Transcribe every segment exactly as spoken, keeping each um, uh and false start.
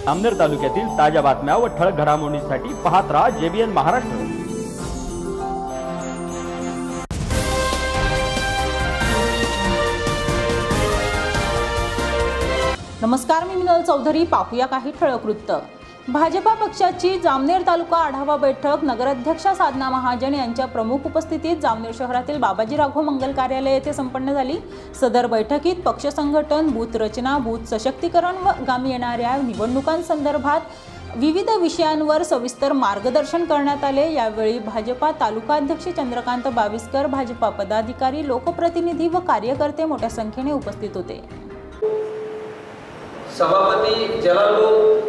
जामनेर तालुक्यातील ताज्या बातम्या व ठळक घडामोडींसाठी पाहत राहा जेबीएन महाराष्ट्र। नमस्कार, मी मिनल चौधरी। पाहूया काही ठळक वृत्त। भाजपा पक्षाची जामनेर तालुका आढावा बैठक नगराध्यक्षा साधना महाजन यांच्या प्रमुख उपस्थितीत जामनेर शहरातील बाबाजी राघव मंगल कार्यालय येथे संपन्न झाली। सदर बैठकीत पक्ष संघटन, बूथ रचना, बूथ सशक्तीकरण व आगामी येणाऱ्या निवडणुकांसंदर्भात विविध विषयांवर सविस्तर मार्गदर्शन करण्यात आले। यावेळी भाजपा तालुका अध्यक्ष चंद्रकांत बाविस्कर, भाजपा पदाधिकारी, लोकप्रतिनिधी व कार्यकर्ते मोठ्या संख्येने उपस्थित होते। सभापती जलाल,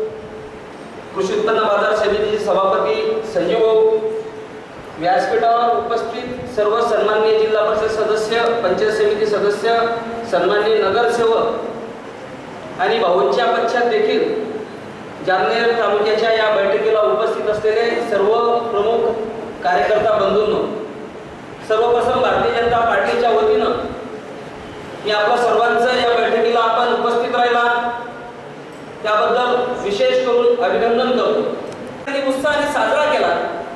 कृषी उत्पन्न बाजार समितीचे सभापती संजीव, व्यासपीठावर उपस्थित सर्व सन्माननीय जिल्हा परिषद सदस्य, पंचायत समिती सदस्य, सन्माननीय नगरसेवक आणि भाऊंच्या पक्षात देखील जामनेर तालुक्याच्या या बैठकीला उपस्थित असलेले सर्व प्रमुख कार्यकर्ता बंधूंनो, सर्वप्रथम भारतीय जनता पार्टीच्या वतीनं मी आपल्या सर्वांचं या बैठकीला आपण उपस्थित राहिला त्याबद्दल विशेष करून अभिनंदन करतो। उत्साहाने साजरा केला।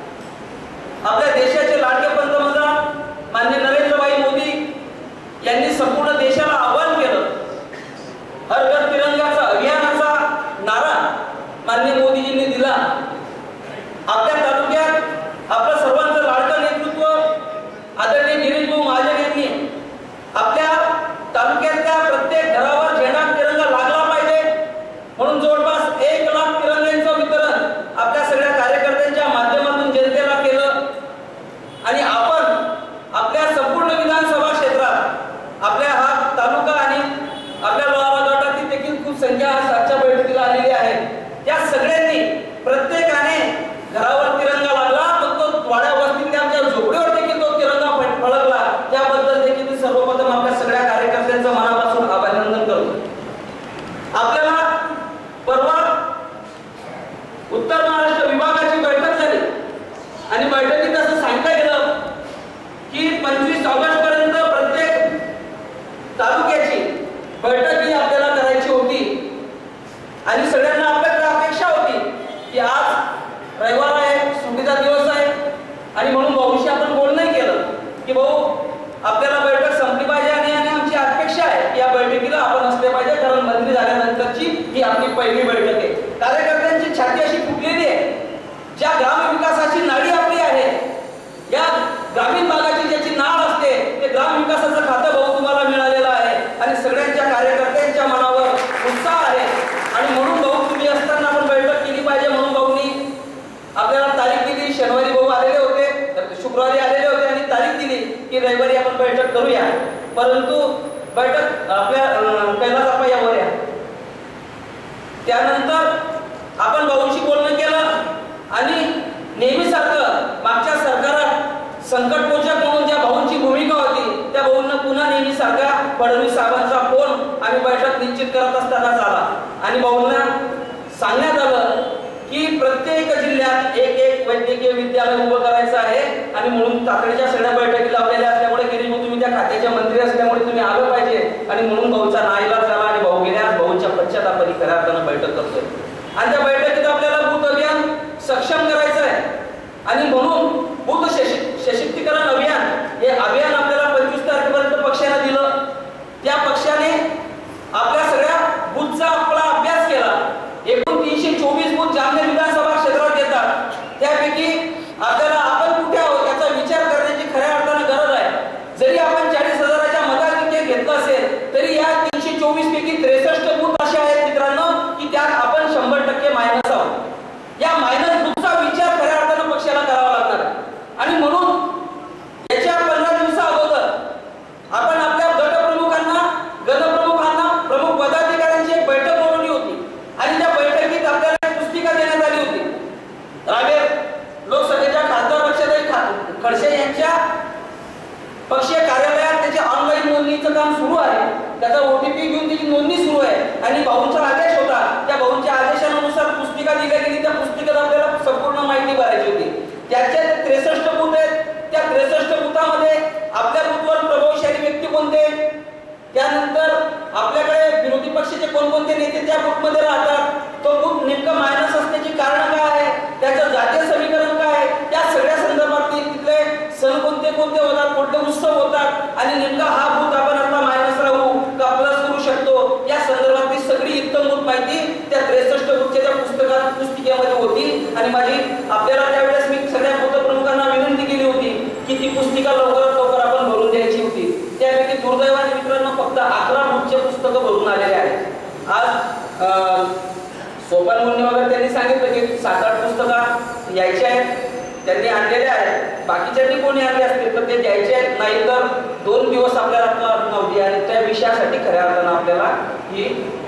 आपल्या देशाचे लाडके पंतप्रधान माननीय नरेंद्रभाई मोदी यांनी संपूर्ण देशाला आवाहन केलं। हर घर तिरंगाचा अभियानाचा नारा माननीय मोदीजींनी दिला। आपल्या तालुक्यात आपलं सर्वांचं लाडकं नेतृत्व आदरणीय गिरीशभाऊ महाजन यांनी आपल्या तालुक्यातल्या प्रत्येक घरावर झेंडा तिरंगा लागला पाहिजे म्हणून जवळपास एक लाख तिरंग्यांचं वितरण आपल्या सगळ्या कार्यकर्त्यांच्या माध्यमातून जनतेला केलं। आणि आपण आपल्या संपूर्ण विधानसभा क्षेत्रात आपल्या हा तालुका आणि आपल्या लोहारा गटातील देखील खूप संख्या आजच्या बैठकीला आलेली आहे। त्या सगळ्यांनी प्रत्येकाने घरावर तिरंगा लागला, पण तो वाड्या वस्तीतल्या आमच्या झोपडीवर देखील तो तिरंगा फळकला। त्याबद्दल देखील मी सर्वप्रथम आपल्या सगळ्या कार्यकर्त्यांचं मनापासून अभिनंदन करतो। आपल्याला परवा उत्तर महाराष्ट्र विभागाची बैठक झाली आणि बैठकीत असं सांगितलं गेलं की पंचवीस ऑगस्ट पर्यंत प्रत्येक तालुक्याची बैठक ही आपल्याला करायची होती आणि सगळ्यांना आपल्याकडे अपेक्षा होती की आज रविवार आहे, सुट्टीचा दिवस आहे आणि म्हणून भाऊशी आपण बोलणं केलं की भाऊ आपल्याला बैठक संपली पाहिजे आणि आमची अपेक्षा आहे की या बैठकीला आपण असले पाहिजे, कारण मंत्री झाल्यानंतरची ही आपली पहिली बैठक आहे। कार्यकर्त्यांची छाती अशी फुटलेली आहे। ज्या ग्राम विकासाची नाडी आपली आहे, या ग्रामीण भागाची ज्याची नाळ असते, ते ग्राम विकासाचं खातं भाऊ तुम्हाला मिळालेलं आहे आणि सगळ्यांच्या कार्यकर्त्यांच्या मनावर उत्साह आहे आणि म्हणून भाऊ तुम्ही असताना आपण बैठक केली पाहिजे म्हणून भाऊंनी आपल्याला तारीख दिली। शनिवारी भाऊ आलेले होते, शुक्रवारी आलेले होते आणि तारीख दिली की रविवारी आपण बैठक करूया, परंतु बैठक आपल्या कैलास यावर या। त्यानंतर आपण भाऊंशी बोलणं केलं आणि नेहमीसारखं मागच्या सरकारात संकटमोचक म्हणून ज्या भाऊंची भूमिका होती त्या भाऊंना पुन्हा नेहमीसारखा फडणवीस साहेबांचा फोन आणि बैठक निश्चित करत असताना झाला आणि भाऊंना सांगण्यात आलं की प्रत्येक जिल्ह्यात एक एक वैद्यकीय विद्यालय उभं करायचं आहे आणि म्हणून तातडीच्या सगळ्या बैठकी लावलेल्या असल्यामुळे गिरीश भाऊ तुम्ही त्या खात्याचे मंत्री असल्यामुळे तुम्ही आलं पाहिजे आणि म्हणून भाऊचा नाईलाज झाला आणि भाऊ गेल्यास भाऊच्या पश्चातापाने खऱ्या अर्थानं बैठक करतोय आणि त्या बैठकीत आपल्याला बूथ अभियान सक्षम करायचं आहे आणि म्हणून बूथ सशक्तीकरण अभियान हे अभियान आपल्याला पंचवीस तारखेपर्यंत पक्षाने दिलं। त्या पक्षाने आपल्या सगळ्या बूथचा आपला अभ्यास केला। एकूण तीनशे चोवीस बूथ जामनेर विधानसभा क्षेत्रात येतात, त्यापैकी आपल्याला आपण कुठे आहोत याचा विचार करण्याची खऱ्या अर्थानं गरज आहे। जरी आपण चाळीस हजाराच्या मताधिक्य घेतलं असेल तरी या तीनशे चोवीस पैकी त्रेसष्ट बूथ असे आहेत मित्रांनो की त्यात आपण शंभर टक्के मायनस आहोत। या मायनस बूथचा विचार खऱ्या अर्थानं पक्षाला करावा लागणार आणि म्हणून याच्या पंधरा दिवसा अगोदर आपण आपल्या गटप्रमुखांना गणप्रमुखांना प्रमुख पदाधिकाऱ्यांची एक बैठक बोलवली होती आणि त्या बैठकीत आपल्याला एक पुस्तिका देण्यात आली होती। रावेर लोकसभेच्या खासदार रक्षाताई खडसे यांच्या पक्षीय कार्यालयात त्याचे ऑनलाईन नोंदणीचं काम सुरू आहे। त्याचा ओटीपी घेऊन त्याची नोंदणी सुरू आहे आणि भाऊंचा आदेश होता, त्या भाऊंच्या आदेशानुसार पुस्तिका दिली गेली। त्या पुस्तिकेत आपल्याला संपूर्ण माहिती भरायची होती। त्याच्या त्रेसष्ट बूथ आहेत, त्या त्रेसष्ट बूथामध्ये आपल्या बूथवर प्रभावशाली व्यक्ती कोणते, त्यानंतर आपल्याकडे विरोधी पक्षाचे कोणकोणते नेते त्या बूथमध्ये राहतात, तो बूथ माहिती त्या त्रेसष्ट बूथच्या पुस्तकात पुस्तिकेमध्ये होती आणि माझी आपल्याला त्यावेळेस मी सगळ्या बूथ प्रमुखांना विनंती केली होती की ती पुस्तिका लवकरात लवकर आपण भरून द्यायची होती. त्यापैकी दुर्दैवाने मित्रांनो फक्त अकरा बूथचे पुस्तकं भरून आलेले आहेत. आज सोपान मुन्नी वगैरे त्यांनी सांगितलं की सात आठ पुस्तकं यायची आहेत, त्यांनी आणलेले आहेत. बाकीच्यांनी कोणी आणले असतील तर ते द्यायचे आहेत, नाही तर दोन दिवस आपल्याला नव्हती आणि त्या विषयासाठी खऱ्या अर्थानं आपल्याला ही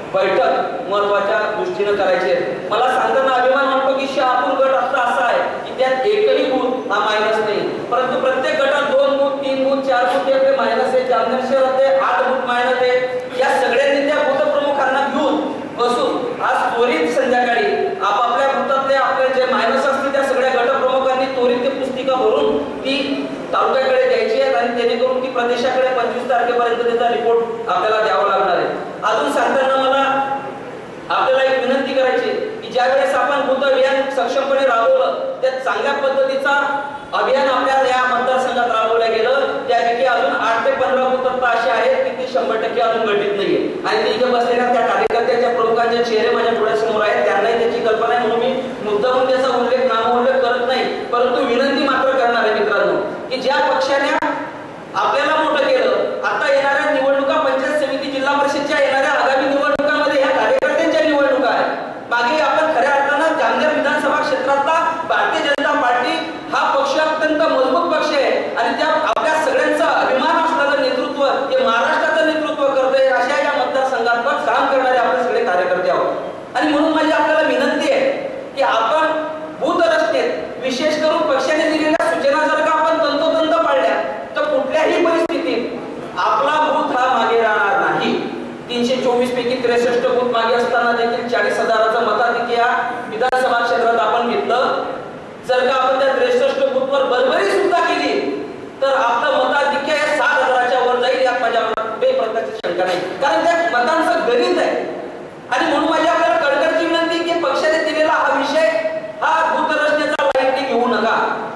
बैठक महत्वाच्या दृष्टीनं करायची आहे. मला सांगताना अभिमान वाटतो की शहापूर गट आता असा आहे की त्यात एकही बूथ हा मायनस नाही, परंतु प्रत्येक गटात दोन बूथ, तीन बूथ, चार बूथ हे मायनस आहे. जामनेर शहरात आठ बूथ मायनस आहे. या सगळ्यांनी त्या बूथ प्रमुखांना घेऊन बसून आज त्वरित संध्याकाळी आपापल्या बूथातले आपले जे मायनस असतील त्या सगळ्या गट प्रमुखांनी त्वरित ते पुस्तिका भरून ती तालुक्याकडे द्यायची आहे आणि जेणेकरून ती प्रदेशाकडे पंचवीस तारखेपर्यंत त्याचा रिपोर्ट आपल्याला द्यावा लागणार आहे. अजून सांगताना मला आपल्याला एक विनंती करायची की ज्या वेळेस आपण बूथ अभियान सक्षमपणे राबवलं त्या चांगल्या पद्धतीचा अभियान आपल्या या मतदारसंघात राबवलं गेलं. त्यापैकी अजून आठ ते पंधरा बूथ असे आहेत की ते शंभर टक्के अजून घटित नाहीये आणि ते इथे बसलेल्या त्या कार्यकर्त्याच्या प्रमुखांचे चेहरे माझ्या डोळ्यासमोर आहेत. त्यांनाही त्याची कल्पना आहे म्हणून मी मुद्दामून त्याचा उल्लेख नामोल्लेख करत नाही, परंतु विनंती मात्र करणार आहे मित्रांनो की ज्या पक्षाने आपल्याला मोठं केलं, आता येणाऱ्या निवडणुका पंचायत समिती जिल्हा परिषदच्या येणाऱ्या आगामी निवडणुकांमध्ये ह्या कार्यकर्त्यांच्या निवडणुका आहेत. मागे आपण खऱ्या अर्थानं जामनेर विधानसभा क्षेत्रातला भारतीय जनता पार्टी हा पक्ष अत्यंत मजबूत पक्ष आहे आणि त्या आपल्या सगळ्यांचा अभिमान असलेलं नेतृत्व हे महाराष्ट्राचं नेतृत्व करतंय. अशा या मतदारसंघात काम करणारे आपले सगळे कार्यकर्ते आहोत आणि म्हणून माझी आपल्याला विनंती आहे की आपण बूथ रचनेत विशेष करून पक्षाने दिलेल्या सूचना जर का आपण तंतोतंत पाळल्या तर कुठल्याही परिस्थितीत आपला बूथ हा मागे राहणार नाही. तीनशे चोवीस पैकी त्रेसष्ट बूथ मागे असताना देखील चाळीस हजाराचं मताधिक्य विधानसभा क्षेत्रात आपण घेतलं. जर का आपण त्या त्रेसष्ट बूथवर बरोबरी सुद्धा केली तर आपलं मताधिक्य हे सात हजाराच्या वर जाईल यात माझ्या बेप्रकारची शंका नाही, कारण त्या मतांचं गणित आहे. आणि म्हणून माझी आपल्याला कळकळीची विनंती की पक्षाने दिलेला हा विषय हा बूथ रचनेचा लाईटली घेऊ नका.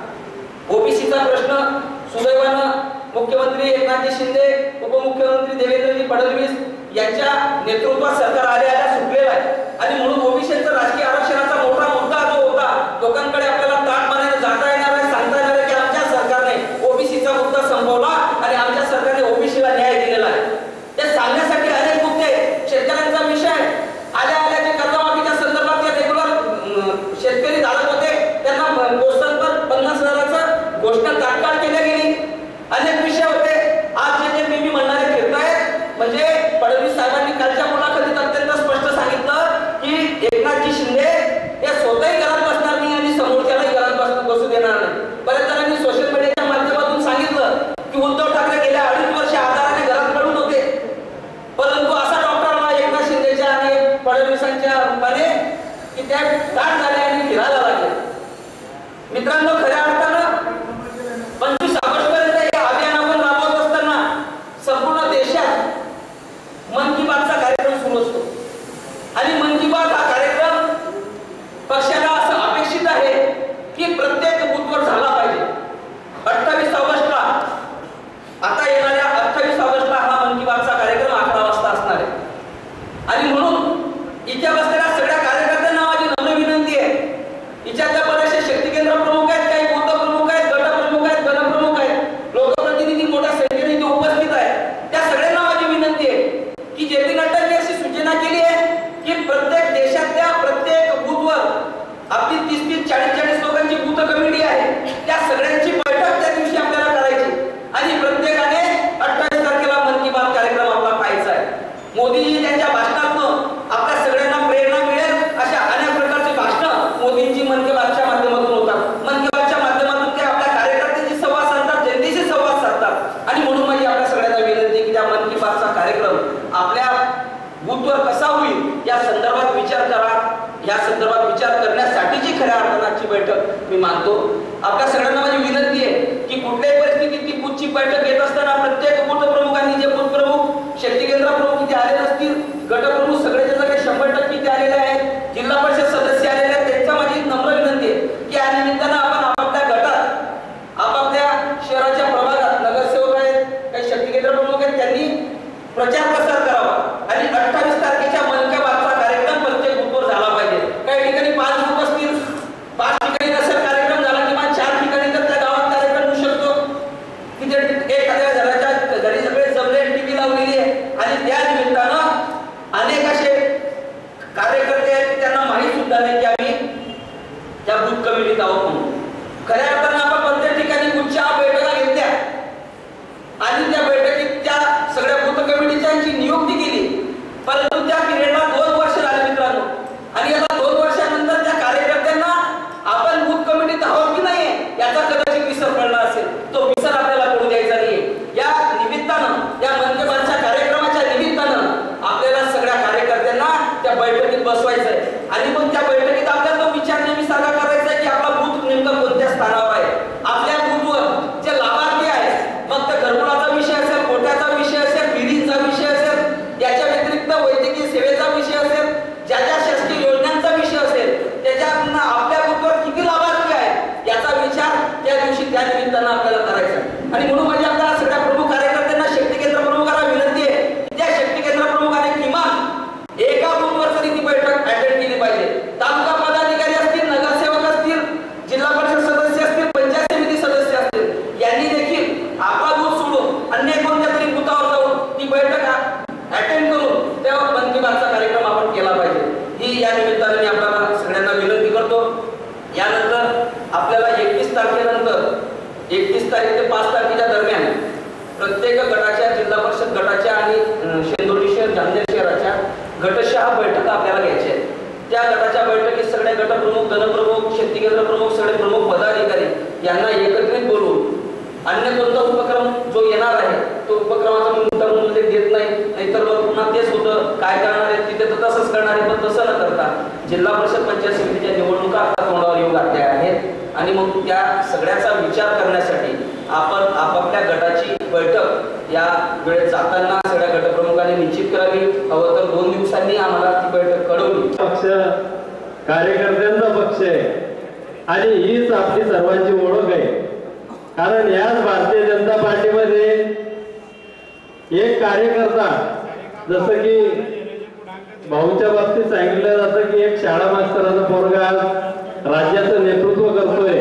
ओबीसीचा प्रश्न सुदैवानं मुख्यमंत्री एकनाथजी शिंदे, उपमुख्यमंत्री देवेंद्रजी फडणवीस यांच्या नेतृत्वात सरकार आल्या आल्या सुटलेला आहे आणि म्हणून ओबीसीचं राजकीय आरक्षणाचा मोठा मुद्दा जो होता लोकांकडे आपल्याला ताटमानेने जाता येणार आहे, सांगता येणार आहे की आमच्या सरकारने ओबीसीचा मुद्दा संपवला आणि आमच्या सरकारने ओबीसीला न्याय दिलेला आहे. ते सांगण्यासाठी अनेक मुद्दे, शेतकऱ्यांचा विषय आल्या आल्या जे कर्जमाफीच्या संदर्भात रेग्युलर शेतकरी धारक होते त्यांना पोस्टांवर पन्नास हजाराचं घोषणा तात्काळ केल्या गेली. अनेक विषय होते. आज जे जे मी म्हणणारे फिरतायत म्हणजे फडणवीस साहेबांनी कालच्या मुलाखतीत अत्यंत स्पष्ट सांगितलं की एकनाथजी शिंदे हे स्वतःही घरात बसणार नाही आणि समोरच्यालाही घरात बसू देणार नाही. बऱ्याच जणांनी सोशल मीडियाच्या माध्यमातून सांगितलं की उद्धव ठाकरे गेल्या अडीच वर्ष आधाराने घरात पडून होते, परंतु असा डॉक्टर मला एकनाथ शिंदेच्या आणि फडणवीसांच्या रूपाने की त्या दाट झाल्या आणि फिरायला लागले. मित्रांनो खऱ्या अर्थानं पंचवीस ऑगस्ट पर्यंत हे अभियान आपण राबवत असताना संपूर्ण देशात मन की बातचा कार्यक्रम सुरू असतो आणि मन की बात हा कार्यक्रम पक्षाला असं अपेक्षित आहे की प्रत्येक बूथवर झाला पाहिजे. अठ्ठावीस ऑगस्टला आता येणाऱ्या अठ्ठावीस ऑगस्टला हा मन की बातचा कार्यक्रम अकरा वाजता असणार आहे आणि म्हणून इथे बसलेल्या सगळ्या कार्यकर्त्यांना माझी नम्र विनंती आहे. इथल्या बरेचसे शक्ती केंद्र प्रमुख आहेत, काही बूथ प्रमुख आहेत, गट प्रमुख आहेत, गण प्रमुख आहेत, लोकप्रतिनिधी मोठ्या संख्येने इथे उपस्थित आहेत. त्या सगळ्यांना माझी विनंती आहे की जे पी नड्डांनी अशी सूचना केली आहे की प्रत्येक देशातल्या प्रत्येक बूथवर आपली तीस तीस चाळीस चाळीस लोकांची बूथ कमिटी आहे, त्या सगळ्यांची बैठक त्या दिवशी आपल्याला करायची आणि प्रत्येकाने अठ्ठावीस तारखेला मन की बात कार्यक्रम आपला पाहायचा आहे. मोदीजी त्यांच्या भाषणातून आपल्या सगळ्यांना प्रेरणा मिळेल अशा अनेक प्रकारची भाषणं मोदींची मन की बातच्या माध्यमातून होतात. मन की बातच्या माध्यमातून ते आपल्या कार्यकर्त्यांशी संवाद साधतात, जनतेशी संवाद साधतात आणि म्हणून माझी आपल्या सगळ्यांना विनंती की त्या मन की बातचा कार्यक्रम आपल्या बूथवर कसा होईल या संदर्भात विचार करा. या संदर्भात विचार करण्यासाठीची खऱ्या अर्थाची बैठक मी मानतो. आपल्या सगळ्यांना माझी विनंती आहे की कुठल्याही परिस्थितीत ती बूथची बैठक घेत असताना प्रत्येक बूथ प्रमुखांनी जे बूथ प्रमुख, शक्ती केंद्र प्रमुख इथे आलेले असतील, गट प्रमुख सगळे जे सगळे शंभर टक्के इथे आलेले आहेत, जिल्हा परिषद सदस्य आलेले आहेत, त्यांचा माझी नम्र विनंती आहे की या निमित्तानं आपण आपापल्या गटात आपापल्या शहराच्या प्रभागात नगरसेवक आहेत, काही शक्ती केंद्र प्रमुख आहेत, त्यांनी प्रचार प्रसार करावा आणि अठ्ठावीस तारखेच्या मन की बातचा कार्यक्रम बैठकीत बसवायचंय आणि मग त्या बैठकीत आपल्याला तो विचार नेहमी सारखा करायचा आहे की आपला बूथ नेमका कोणत्या स्थानावर आहे, आपल्या बूथवर जे लाभार्थी आहेत, मग त्या घरकुलाचा विषय असेल, कोट्याचा विषय असेल, विहिरींचा विषय असेल, त्याच्या व्यतिरिक्त वैद्यकीय सेवेचा विषय असेल, ज्या ज्या शासकीय योजनांचा विषय असेल, त्याच्यातून आपल्या बूथवर किती लाभार्थी आहेत याचा विचार त्या दिवशी त्या निमित्तानं आपल्याला करायचा आहे. आणि म्हणून माझ्या आपल्या सगळ्या प्रमुख कार्यकर्त्यांना, शक्ती केंद्र प्रमुखांना विनंती आहे की त्या शक्ती केंद्र प्रमुखाने किमान एका बूथवर तरी ती बैठक अटेंड केली पाहिजे. तालुका पदाधिकारी असतील, नगरसेवक असतील, जिल्हा परिषद सदस्य असतील, पंचायत समिती सदस्य असतील, यांनी देखील आपला बूथ सोडून अन्य कोणत्या तरी बूथावर जाऊन ती बैठक अटेंड करून तेव्हा मन की बातचा कार्यक्रम आपण केला पाहिजे. ही या निमित्ताने मी आपल्याला सगळ्यांना विनंती करतो. यानंतर आपल्याला एकवीस तारखेनंतर एकतीस तारीख ते पाच तारखेच्या दरम्यान प्रत्येक गटाच्या, जिल्हा परिषद गटाच्या आणि शेंदोली शहर, जामनेर शहराच्या गटशहा बैठका आपल्याला घ्यायच्या आहेत. त्या गटाच्या बैठकीत सगळे गटप्रमुख, गणप्रमुख, शक्ती केंद्र प्रमुख, सगळे प्रमुख पदाधिकारी यांना एकत्रित बोलवून अन्य कोणता उपक्रम जो येणार आहे तो उपक्रमाचा मुद्दा उल्लेख देत नाही, नाहीतर मग पुन्हा तेच होतं, काय करणार आहे तिथे तर तसंच करणार आहे. पण तसं न करता जिल्हा परिषद पंचायत समितीच्या निवडणुका आता तोंडावर येऊ घातल्या आहेत आणि मग त्या सगळ्याचा विचार करण्यासाठी आपण आपापल्या गटाची बैठक या वेळेत जाताना सगळ्या गटप्रमुखांनी निश्चित करावी. हवं तर दोन दिवसांनी आम्हाला ती बैठक कळवली. पक्ष कार्यकर्त्यांचा पक्ष आहे आणि हीच आपली सर्वांची ओळख आहे. कारण याच भारतीय जनता पार्टीमध्ये एक कार्यकर्ता, जसं की भाऊच्या बाबतीत सांगितलं जातं की एक शाळा मास्तराचा पोरगा राज्याचं नेतृत्व करतोय.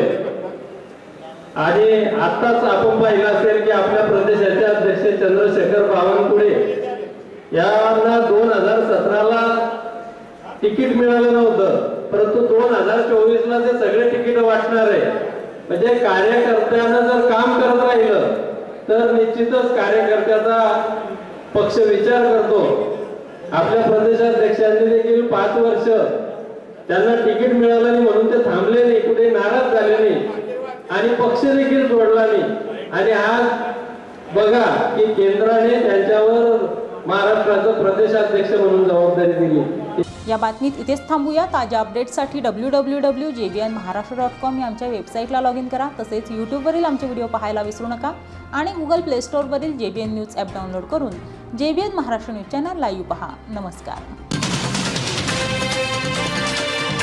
आणि आताच आपण पाहिलं असेल की आपल्या प्रदेशाचे अध्यक्ष चंद्रशेखर बावनकुळे यांना दोन हजार सतराला तिकीट मिळालं नव्हतं, परंतु दोन हजार चोवीस ला ते सगळे तिकीट वाटणार आहे. म्हणजे कार्यकर्त्यानं जर काम करत राहिलं तर निश्चितच कार्यकर्त्याचा पक्ष विचार करतो. आपल्या प्रदेशाध्यक्षांनी देखील पाच वर्ष त्यांना तिकीट मिळालं नाही म्हणून ते थांबले नाही, कुठे नाराज झाले नाही आणि पक्ष देखील सोडला नाही. आणि आज बघा की केंद्राने त्यांच्यावर महाराष्ट्राचं प्रदेशाध्यक्ष म्हणून जबाबदारी दिली. या बातमीत इथेच थांबूया. ताज्या अपडेट्ससाठी W W W J B N Maharashtra dot com या आमच्या वेबसाईटला लॉग इन करा. तसेच यूट्यूबवरील आमचे व्हिडिओ पाहायला विसरू नका आणि गुगल प्ले स्टोअरवरील J B N news app download करून J B N Maharashtra news channel live पहा. नमस्कार.